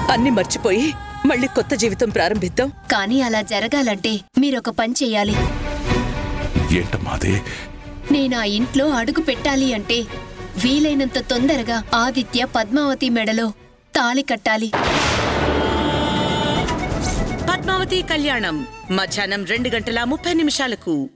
అన్ని మర్చిపోయి మళ్ళీ కొత్త జీవితం ప్రారంభిద్దాం. కానీ అలా జరగాలంటే మీరొక పని చెయ్యాలి. ఏంటమ్మాది? నేను ఆ ఇంట్లో అడుగు పెట్టాలి అంటే వీలైనంత తొందరగా ఆదిత్య పద్మావతి మెడలో తాళి కట్టాలి. పద్మావతి కళ్యాణం మధ్యాహ్నం 2:30 నిమిషాలకు.